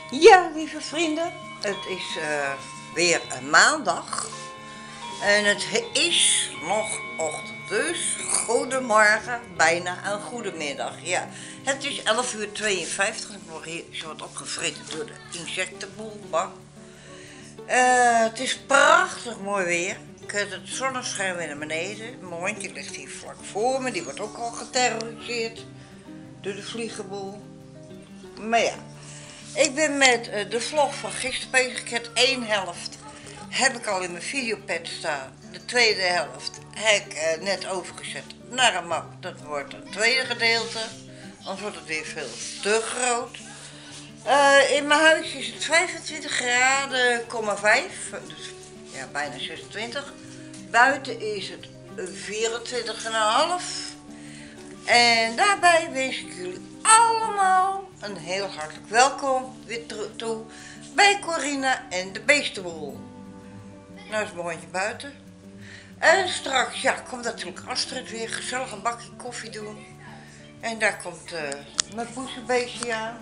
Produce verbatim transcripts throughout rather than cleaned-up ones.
Ja, lieve vrienden, het is uh, weer een maandag en het is nog ochtend, dus goedemorgen, bijna een goedemiddag. Ja, het is elf uur tweeënvijftig en ik word hier zo wat opgevreten door de insectenboel. Maar uh, het is prachtig mooi weer. Ik heb het zonneschijn weer naar beneden. Mijn hondje ligt hier vlak voor me, die wordt ook al geterroriseerd door de vliegenboel. Maar ja. Ik ben met uh, de vlog van gisteren bezig. Ik heb één helft heb ik al in mijn videopad staan. De tweede helft heb ik uh, net overgezet naar een map. Dat wordt een tweede gedeelte. Anders wordt het weer veel te groot. Uh, in mijn huis is het vijfentwintig graden, vijf. Dus ja, bijna zesentwintig. Buiten is het vierentwintig komma vijf. En daarbij wens ik jullie allemaal een heel hartelijk welkom weer toe bij Corina en de Beestenboel. Nou is mijn hondje buiten. En straks, ja, komt natuurlijk Astrid weer gezellig een bakje koffie doen. En daar komt uh, mijn poesenbeestje aan.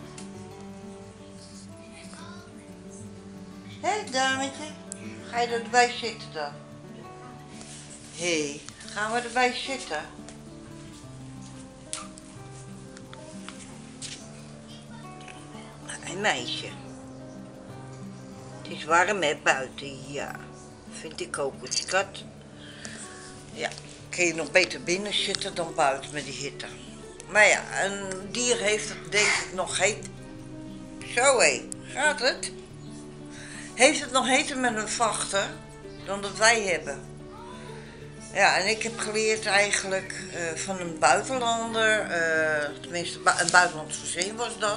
Hé, dametje, ga je erbij zitten dan? Hé, hey, gaan we erbij zitten? Een meisje. Het is warm hè, buiten, ja. Vind ik ook, schat. Ja, kun je nog beter binnen zitten dan buiten met die hitte. Maar ja, een dier heeft het denk ik nog heet. Zo hé, gaat het? Heeft het nog heter met een vachter dan dat wij hebben. Ja, en ik heb geleerd eigenlijk uh, van een buitenlander, uh, tenminste een buitenlands gezin was dat.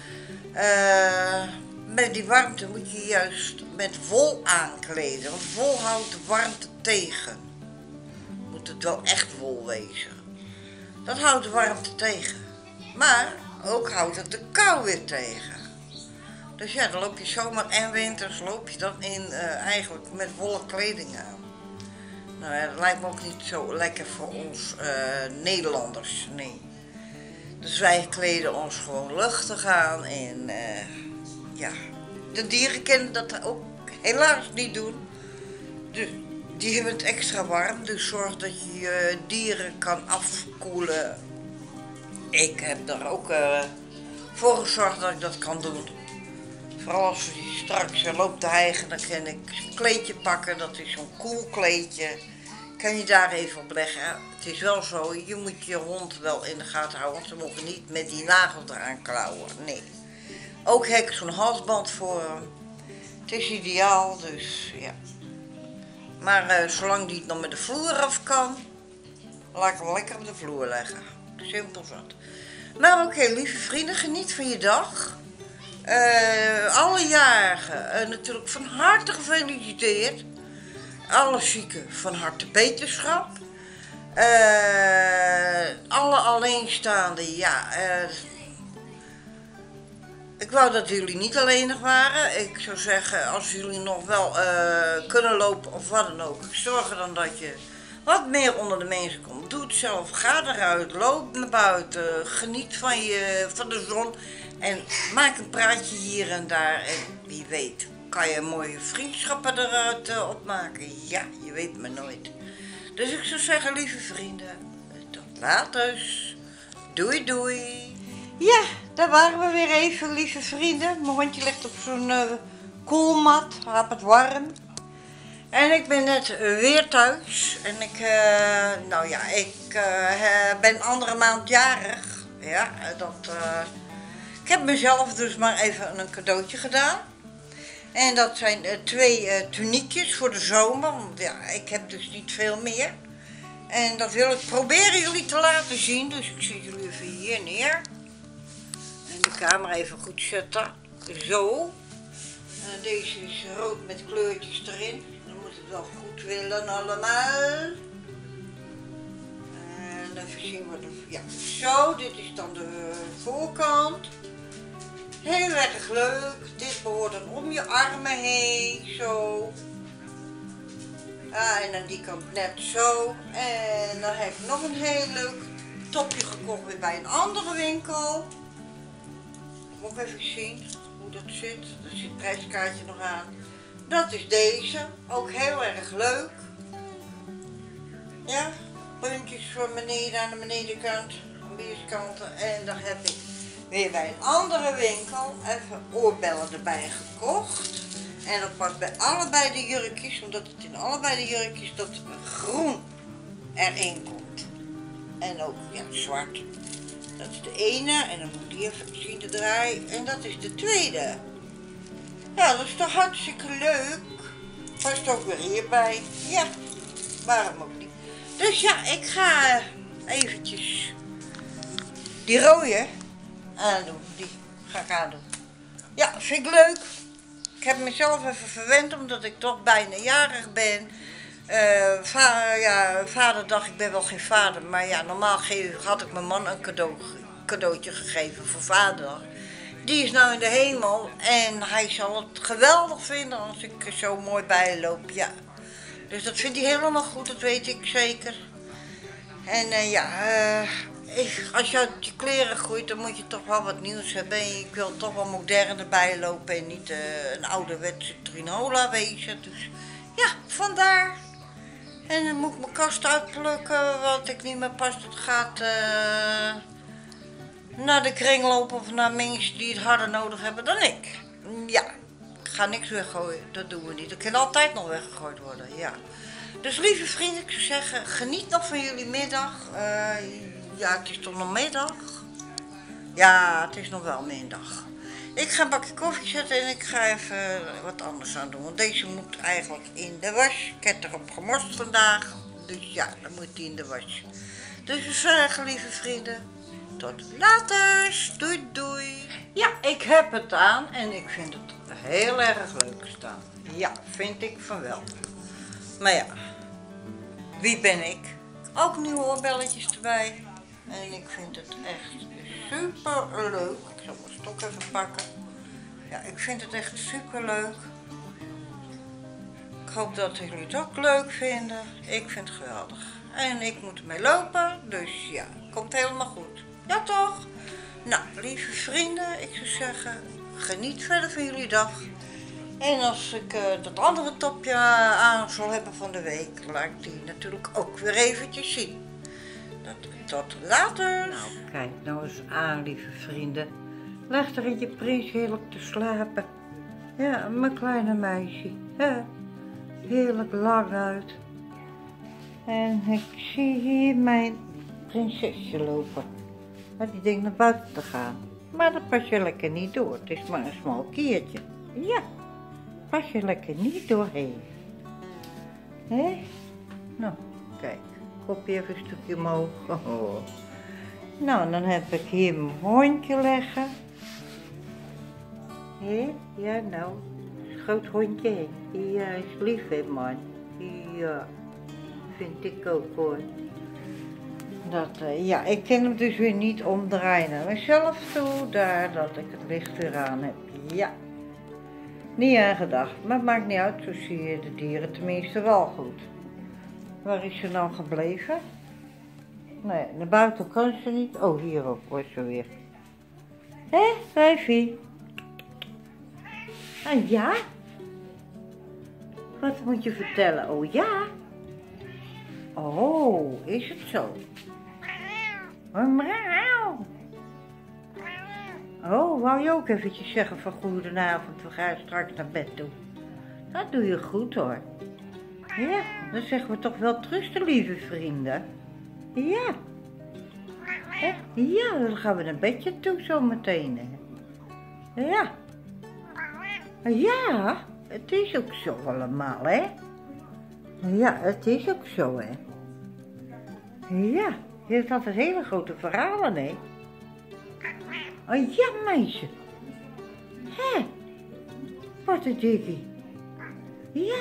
Uh, met die warmte moet je juist met wol aankleden, want wol houdt de warmte tegen. Moet het wel echt wol wezen. Dat houdt de warmte tegen. Maar ook houdt het de kou weer tegen. Dus ja, dan loop je zomer en winters loop je dan in uh, eigenlijk met wollen kleding aan. Nou ja, dat lijkt me ook niet zo lekker voor ons uh, Nederlanders, nee. Dus wij kleden ons gewoon luchtig aan en uh, ja, de dieren kunnen dat ook helaas niet doen. Dus die hebben het extra warm, dus zorg dat je je dieren kan afkoelen. Ik heb daar ook uh, voor gezorgd dat ik dat kan doen. Vooral als je straks uh, loopt te hijgen, dan kan ik een kleedje pakken, dat is zo'n koelkleedje. Kan je daar even op leggen. Het is wel zo, je moet je hond wel in de gaten houden, want ze mogen niet met die nagels eraan klauwen. Nee. Ook heb ik zo'n halsband voor hem. Het is ideaal, dus ja. Maar uh, zolang die het nog met de vloer af kan, laat ik hem lekker op de vloer leggen. Simpel zat. Nou oké, okay, lieve vrienden, geniet van je dag. Uh, alle jarigen uh, natuurlijk van harte gefeliciteerd. Alle zieken van harte beterschap. Uh, alle alleenstaanden, ja. Uh, ik wou dat jullie niet alleenig waren. Ik zou zeggen, als jullie nog wel uh, kunnen lopen of wat dan ook. Zorg er dan dat je wat meer onder de mensen komt. Doe het zelf. Ga eruit. Loop naar buiten. Geniet van, je, van de zon. En maak een praatje hier en daar. En wie weet kan je mooie vriendschappen eruit uh, opmaken. Ja, je weet me nooit. Dus ik zou zeggen, lieve vrienden, tot later. Doei doei. Ja, daar waren we weer even, lieve vrienden. Mijn hondje ligt op zo'n uh, koelmat, had het warm. En ik ben net uh, weer thuis. En ik, uh, nou ja, ik uh, ben andere maand jarig. Ja, dat... Uh, ik heb mezelf dus maar even een cadeautje gedaan. En dat zijn uh, twee uh, tuniekjes voor de zomer, want ja, ik heb dus niet veel meer. En dat wil ik proberen jullie te laten zien, dus ik zet jullie even hier neer. En de camera even goed zetten, zo. En deze is rood met kleurtjes erin, dan moet het wel goed willen allemaal. En even zien wat de, ja, zo, dit is dan de voorkant. Heel erg leuk. Dit behoort dan om je armen heen, zo. Ah, en aan die kant net zo. En dan heb ik nog een heel leuk topje gekocht weer bij een andere winkel. Moet ik even zien hoe dat zit. Er zit het prijskaartje nog aan. Dat is deze. Ook heel erg leuk. Ja, puntjes van beneden aan de benedenkant, aan de weerskanten. En dan heb ik weer bij een andere winkel even oorbellen erbij gekocht. En dat past bij allebei de jurkjes, omdat het in allebei de jurkjes dat groen erin komt. En ook ja, zwart. Dat is de ene en dan moet ik die even zien te draaien. En dat is de tweede. Ja, dat is toch hartstikke leuk. Past ook weer hierbij. Ja, waarom ook niet. Dus ja, ik ga eventjes die rode aandoen. Die ga ik aandoen. Ja, vind ik leuk. Ik heb mezelf even verwend omdat ik toch bijna jarig ben. Uh, va ja, vaderdag, ik ben wel geen vader, maar ja, normaal had ik mijn man een cadeau, cadeautje gegeven voor vaderdag. Die is nou in de hemel en hij zal het geweldig vinden als ik er zo mooi bij loop, ja. Dus dat vindt hij helemaal goed, dat weet ik zeker. En uh, ja, uh, ik, als je uit je kleren groeit, dan moet je toch wel wat nieuws hebben. En ik wil toch wel modern erbij lopen en niet uh, een ouderwetse Trinola wezen. Dus ja, vandaar. En dan moet ik mijn kast uitplukken, wat ik niet meer past. Het gaat uh, naar de kringloop of naar mensen die het harder nodig hebben dan ik. Ja, ik ga niks weggooien, dat doen we niet. Dat kan altijd nog weggegooid worden, ja. Dus lieve vrienden, ik zou zeggen, geniet nog van jullie middag. Uh, ja, het is toch nog middag? Ja, het is nog wel middag. Ik ga een bakje koffie zetten en ik ga even wat anders aan doen. Want deze moet eigenlijk in de was. Ik heb erop gemorst vandaag. Dus ja, dan moet die in de was. Dus we zeggen, lieve vrienden, tot later. Doei doei. Ja, ik heb het aan en ik vind het heel erg leuk staan. Ja, vind ik van wel. Maar ja, wie ben ik? Ook nieuwe oorbelletjes erbij. En ik vind het echt super leuk. Ik zal mijn stok even pakken. Ja, ik vind het echt super leuk. Ik hoop dat jullie het ook leuk vinden. Ik vind het geweldig. En ik moet ermee lopen. Dus ja, komt helemaal goed. Ja toch? Nou, lieve vrienden, ik zou zeggen, geniet verder van jullie dag. En als ik uh, dat andere topje aan zal hebben van de week, laat ik die natuurlijk ook weer eventjes zien. Dat, tot later. Nou, kijk nou eens aan, lieve vrienden. Leg er in je prins heerlijk te slapen. Ja, mijn kleine meisje. Ja, heerlijk lang uit. En ik zie hier mijn prinsesje lopen. Maar die denkt naar buiten te gaan. Maar dat pas je lekker niet door. Het is maar een smal kiertje. Ja. Pas je lekker niet doorheen. Hé? Nou, kijk. Kopje even een stukje omhoog. Oh. Nou, dan heb ik hier mijn hondje leggen. Hé? Ja, nou. Groot hondje, hè? Ja, is lief, hè, man. Ja. Vind ik ook, hoor. Dat, uh, ja, ik kan hem dus weer niet omdraaien naar mezelf toe. Daar, dat ik het licht weer aan heb. Ja. Niet aan gedacht, maar het maakt niet uit, zo zie je de dieren tenminste wel goed. Waar is ze nou gebleven? Nee, naar buiten kan ze niet. Oh, hierop wordt ze weer. Hé, wijfie? Ah ja? Wat moet je vertellen? Oh ja? Oh, is het zo? Oh, wou je ook eventjes zeggen van goedenavond, we gaan straks naar bed toe. Dat doe je goed hoor. Ja, dan zeggen we toch wel trusten, lieve vrienden. Ja. Hè? Ja, dan gaan we naar bedje toe zometeen. Ja. Ja, het is ook zo allemaal, hè. Ja, het is ook zo, hè. Ja, je hebt altijd hele grote verhalen, hè. Oh ja, meisje. Hé, wat een dikkie. Ja.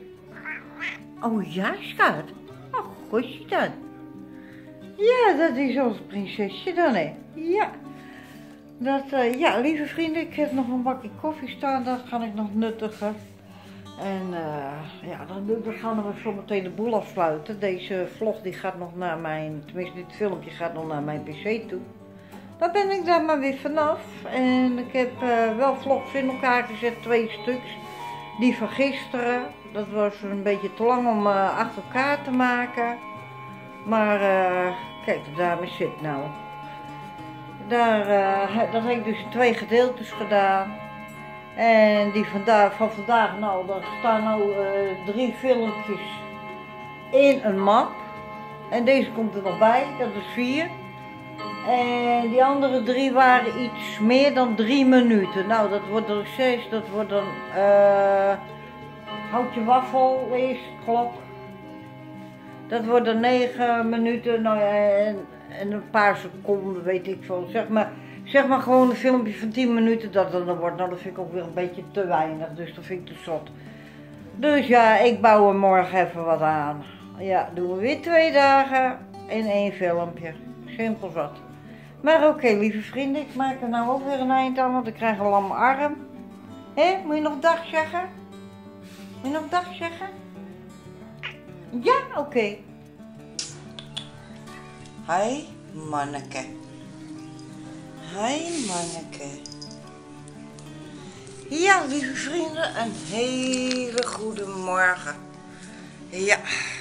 Oh ja, schat. Oh, goedje dan. Ja, dat is ons prinsesje dan, hè. Ja. Dat, uh, ja, lieve vrienden, ik heb nog een bakje koffie staan, dat ga ik nog nuttigen. En uh, ja, dan, dan gaan we zo meteen de boel afsluiten. Deze vlog die gaat nog naar mijn, tenminste dit filmpje gaat nog naar mijn pc toe. dan ben ik daar maar weer vanaf. En ik heb uh, wel vlogs in elkaar gezet, twee stuks. Die van gisteren, dat was een beetje te lang om uh, achter elkaar te maken. Maar uh, kijk, de dame zit nou. Daar, uh, dat heb ik dus in twee gedeeltes gedaan. En die vandaag, van vandaag, nou, daar staan nou uh, drie filmpjes in een map. En deze komt er nog bij, dat is vier. En die andere drie waren iets meer dan drie minuten. Nou, dat wordt er zes, dat wordt dan uh, houtje wafel, wees, klok. Dat wordt dan negen minuten, nou ja, en, en een paar seconden, weet ik veel. Zeg maar, zeg maar gewoon een filmpje van tien minuten dat er dan wordt. Nou, dat vind ik ook weer een beetje te weinig, dus dat vind ik te zot. Dus ja, ik bouw er morgen even wat aan. Ja, doen we weer twee dagen in één filmpje. Simpel zat. Maar oké, okay, lieve vrienden, ik maak er nou ook weer een eind aan, want ik krijg een lamme arm. Hé, moet je nog dag zeggen? Moet je nog dag zeggen? Ja, oké. Okay. Hi, manneke. Hi, manneke. Ja, lieve vrienden, een hele goede morgen. Ja,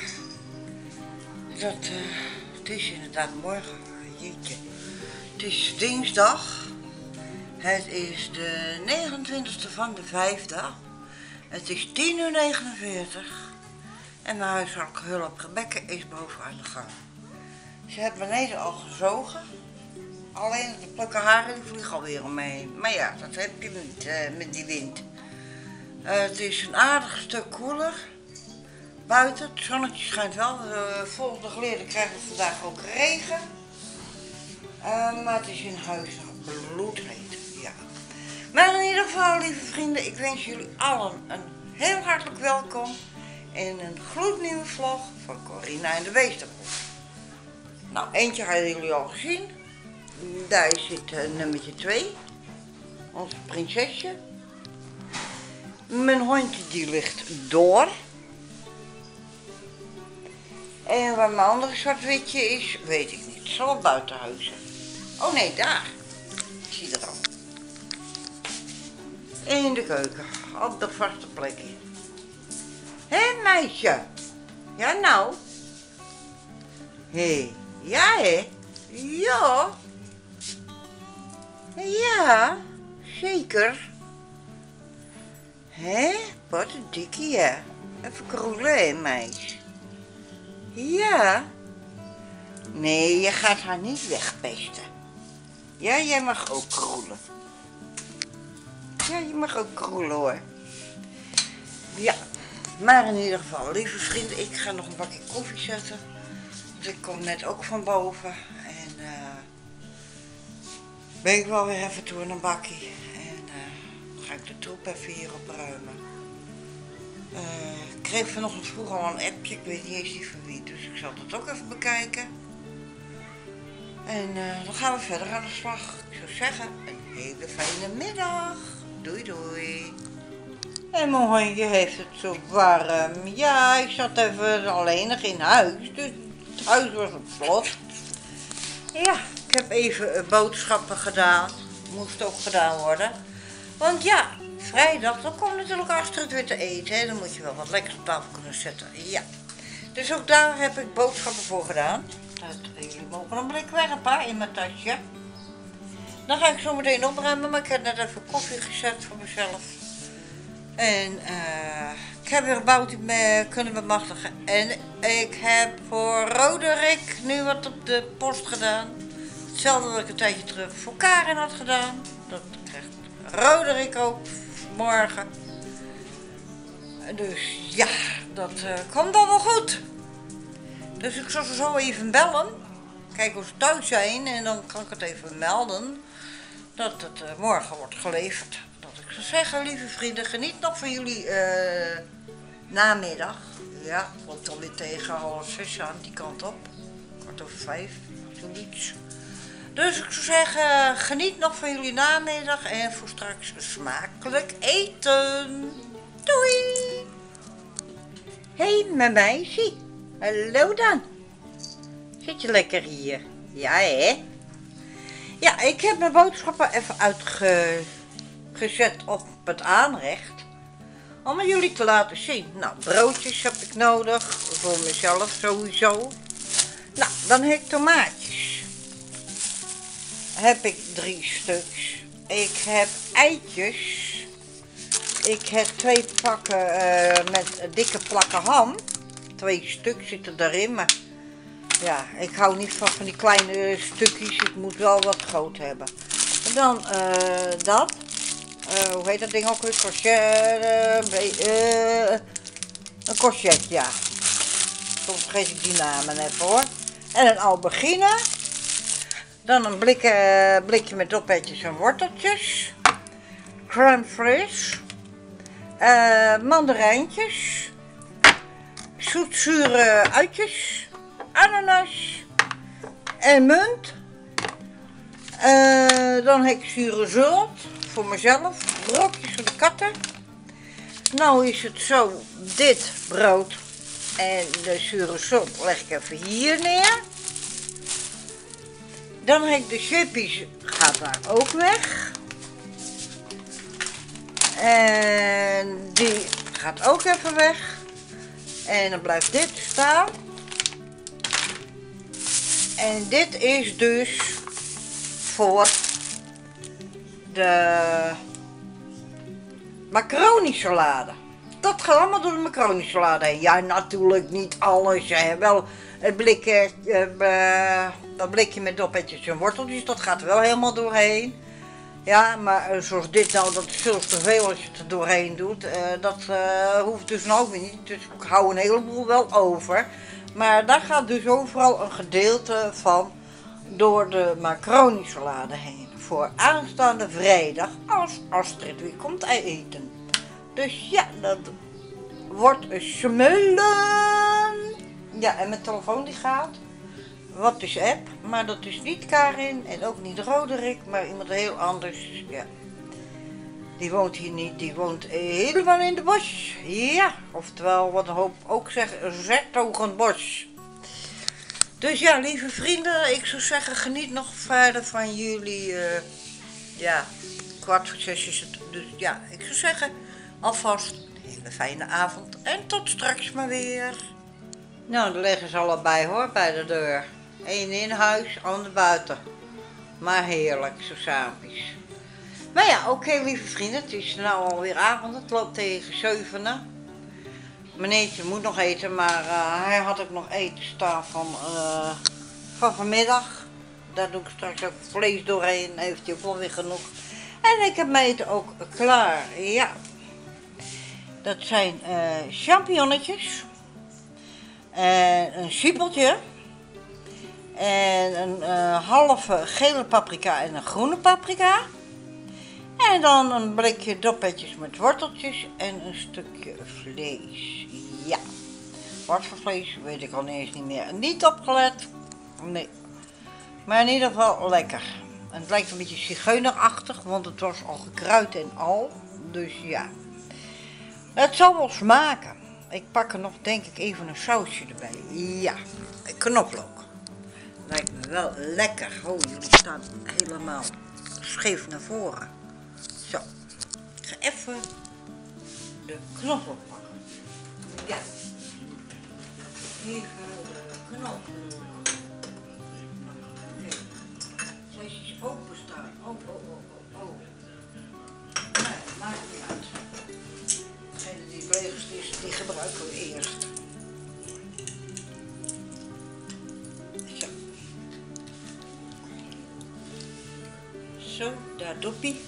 dat, uh, het is inderdaad morgen. Jeetje. Het is dinsdag. Het is de negenentwintigste van de vijfde. Het is tien uur negenenveertig. En mijn huishoudelijke hulp Rebecca is boven aan de gang. Ze heeft beneden al gezogen. Alleen de plukken haren die vliegen alweer om me heen. Maar ja, dat heb je niet uh, met die wind. Uh, het is een aardig stuk koeler. Buiten, het zonnetje schijnt wel. Uh, volgens de geleerden krijgen we vandaag ook regen. Uh, maar het is in huis nog bloedheet. Ja. Maar in ieder geval, lieve vrienden, ik wens jullie allen een heel hartelijk welkom in een gloednieuwe vlog van Corina en de Weesterboer. Nou, eentje hadden jullie al gezien. Daar zit uh, nummertje twee. Ons prinsesje. Mijn hondje die ligt door. En waar mijn andere zwart-witje is, weet ik niet. Het zal op buitenhuizen. Oh nee, daar. Ik zie het al. In de keuken. Op de vaste plekje. Hé meisje. Ja nou. Hé. Hey. Ja hé. Ja. Ja. Zeker. Hé. Wat een dikkie hè. Even kroelen hé meisje. Ja. Nee, je gaat haar niet wegpesten. Ja, jij mag ook kroelen. Ja, je mag ook kroelen hoor. Ja, maar in ieder geval, lieve vrienden, ik ga nog een bakje koffie zetten. Want ik kom net ook van boven. En uh, ben ik wel weer even toe in een bakje. En uh, ga ik de troep even hier opruimen. Uh, ik kreeg vanochtend vroeg al een appje, ik weet niet eens die van wie, dus ik zal dat ook even bekijken. En uh, dan gaan we verder aan de slag. Ik zou zeggen, een hele fijne middag. Doei doei. En mijn hondje heeft het zo warm. Ja, ik zat even alleenig in huis, dus het huis was op slot. Ja, ik heb even boodschappen gedaan. Moest ook gedaan worden. Want ja, vrijdag, dan komt natuurlijk Astrid weer te eten. Hè? Dan moet je wel wat lekkers op tafel kunnen zetten. Ja. Dus ook daar heb ik boodschappen voor gedaan. Dat, jullie mogen een blik werpen in mijn tasje. Dan ga ik zo meteen opruimen, maar ik heb net even koffie gezet voor mezelf. En uh, ik heb weer Bounty kunnen bemachtigen. En ik heb voor Roderick nu wat op de post gedaan. Hetzelfde wat ik een tijdje terug voor Karen had gedaan. Dat krijgt Roderick ook morgen. Dus ja, dat uh, komt allemaal goed. Dus ik zal ze zo even bellen. Kijken of ze thuis zijn en dan kan ik het even melden. Dat het uh, morgen wordt geleverd. Dat ik zou zeggen, lieve vrienden, geniet nog van jullie uh, namiddag. Ja, het loopt alweer tegen half zes aan die kant op. Kwart over vijf, zoiets. Dus ik zou zeggen, geniet nog van jullie namiddag en voor straks smakelijk eten. Doei! Hé, hey, mijn meisje. Hallo dan. Zit je lekker hier? Ja, hè? Ja, ik heb mijn boodschappen even uitgezet op het aanrecht. Om aan jullie te laten zien. Nou, broodjes heb ik nodig. Voor mezelf sowieso. Nou, dan heb ik tomaatjes. Heb ik drie stuks. Ik heb eitjes. Ik heb twee pakken uh, met dikke plakken ham. Twee stuks zitten daarin, maar ja, ik hou niet van, van die kleine stukjes. Het moet wel wat groot hebben. En dan uh, dat. Uh, hoe heet dat ding ook weer? Courgette. Uh, een courgette, ja. Soms vergeet ik die namen even hoor. En een aubergine. Dan een blik, uh, blikje met dopetjes en worteltjes. Crème fraîche. Uh, mandarijntjes. Zoetzure uitjes. Ananas. En munt. Uh, dan heb ik zure zult. Voor mezelf. Brokjes voor de katten. Nou is het zo. Dit brood. En de zure zult leg ik even hier neer. Dan heb ik de chippies, gaat daar ook weg. En die gaat ook even weg. En dan blijft dit staan. En dit is dus voor de macaroni salade. Dat gaat allemaal door de macaroni salade heen. Ja, natuurlijk niet alles. Hè. Wel het blikje, uh, dat blikje met dopetjes en worteltjes, dat gaat er wel helemaal doorheen. Ja, maar uh, zoals dit nou, dat is veel te veel als je het er doorheen doet. Uh, dat uh, hoeft dus nou ook weer niet. Dus ik hou een heleboel wel over. Maar daar gaat dus overal een gedeelte van door de macaroni salade heen. Voor aanstaande vrijdag, als Astrid weer komt eten. Dus ja, dat wordt een smullen. Ja, en mijn telefoon die gaat. Wat is app, maar dat is niet Karin en ook niet Roderick, maar iemand heel anders. Ja. Die woont hier niet, die woont helemaal in de bos. Ja, oftewel wat een hoop ook zeggen, Zertogenbos. Dus ja, lieve vrienden, ik zou zeggen, geniet nog verder van jullie. Uh, ja, kwart voor zes is het. Dus ja, ik zou zeggen, alvast een hele fijne avond en tot straks maar weer. Nou, daar liggen ze allebei hoor, bij de deur. Eén in huis, ander buiten. Maar heerlijk, zo saampjes. Maar ja, oké okay, lieve vrienden, het is nou alweer avond, het loopt tegen zevenen. Meneertje moet nog eten, maar uh, hij had ook nog eten staan van, uh, van vanmiddag. Daar doe ik straks ook vlees doorheen, heeft hij ook wel weer genoeg. En ik heb mijn eten ook klaar, ja. Dat zijn uh, champignonnetjes. En een siepeltje. En een uh, halve gele paprika en een groene paprika. En dan een blikje dopetjes met worteltjes en een stukje vlees. Ja, wat voor vlees weet ik al eens niet meer. Niet opgelet. Nee. Maar in ieder geval lekker. En het lijkt een beetje zigeunerachtig, want het was al gekruid en al. Dus ja. Het zal wel smaken. Ik pak er nog denk ik even een sausje erbij. Ja, knoflook. Lijkt me wel lekker. Oh, jullie staan helemaal scheef naar voren. Zo, ik ga even de knoflook pakken. Ja, even de knoflook. Nee, zij is openstaan. Oh, oh, oh, oh, oh. Nee, maakt niet uit. Degene die bleefst is, die gebruiken we eerst. Zo. Zo, daar doppie.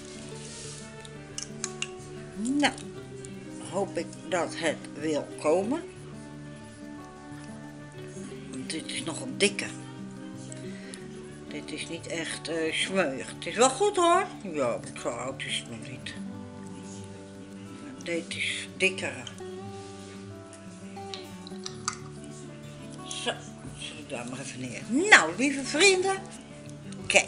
Nou, hoop ik dat het wil komen. Dit is nog een dikke. Dit is niet echt uh, smeuig. Het is wel goed hoor. Ja, zo oud is het nog niet. Dit is dikkere. Zo, zet ik daar maar even neer. Nou, lieve vrienden, kijk.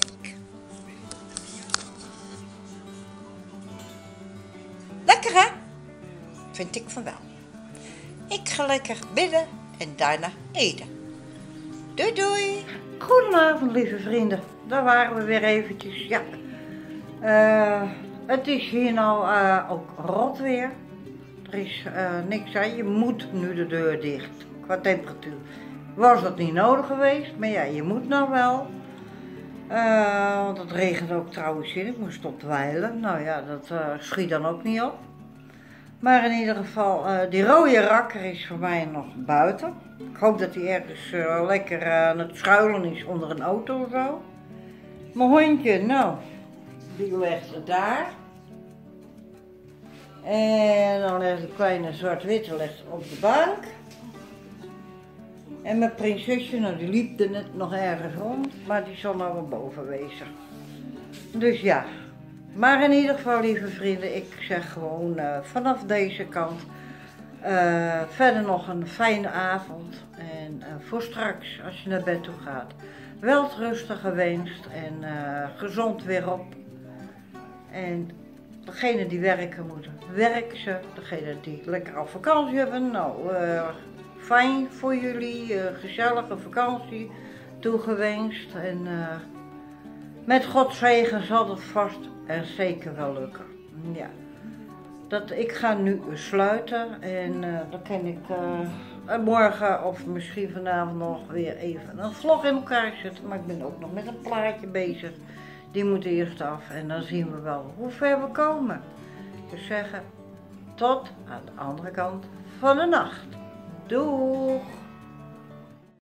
Lekker hè? Vind ik van wel. Ik ga lekker bidden en daarna eten. Doei doei! Goedenavond lieve vrienden. daar waren we weer eventjes. Ja. Uh, het is hier nou uh, ook rot weer. Er is uh, niks aan, je moet nu de deur dicht. Qua temperatuur was dat niet nodig geweest, maar ja, je moet nou wel. Uh, want het regent ook trouwens in, ik moest op dweilen. Nou ja, dat uh, schiet dan ook niet op. Maar in ieder geval, uh, die rode rakker is voor mij nog buiten. Ik hoop dat hij ergens uh, lekker uh, aan het schuilen is onder een auto of zo. Mijn hondje, nou, die ligt daar. En dan ligt de kleine zwart-witte ligt op de bank. En mijn prinsesje, nou die liep er net nog ergens rond, maar die zal nou wel boven wezen. Dus ja, maar in ieder geval lieve vrienden, ik zeg gewoon uh, vanaf deze kant uh, verder nog een fijne avond. En uh, voor straks, als je naar bed toe gaat, welterusten gewenst en uh, gezond weer op. En degenen die werken moeten, werken ze. Degenen die lekker op vakantie hebben, nou... Uh, Fijn voor jullie, uh, gezellige vakantie toegewenst en uh, met Gods zegen zal het vast en zeker wel lukken. Ja. Dat, ik ga nu sluiten en uh, dan kan ik uh, morgen of misschien vanavond nog weer even een vlog in elkaar zetten. Maar ik ben ook nog met een plaatje bezig, die moet eerst af en dan zien we wel hoe ver we komen. Dus zeggen tot aan de andere kant van de nacht. Doeg!